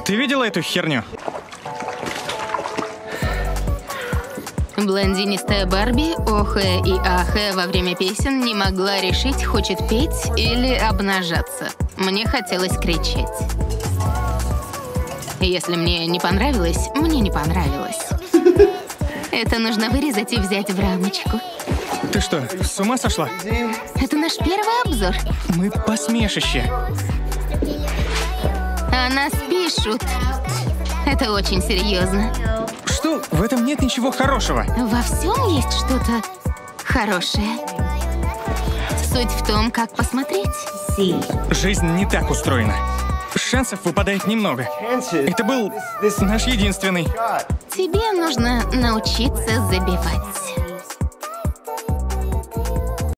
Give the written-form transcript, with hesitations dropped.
Ты видела эту херню? Блондинистая Барби, охая и ахая во время песен, не могла решить, хочет петь или обнажаться. Мне хотелось кричать. Если мне не понравилось, мне не понравилось. Это нужно вырезать и взять в рамочку. Ты что, с ума сошла? Это наш первый обзор. Мы посмешище. О нас пишут. Это очень серьезно. Что? В этом нет ничего хорошего. Во всем есть что-то хорошее. Суть в том, как посмотреть. Жизнь не так устроена. Шансов выпадает немного. Это был наш единственный. Тебе нужно научиться забивать.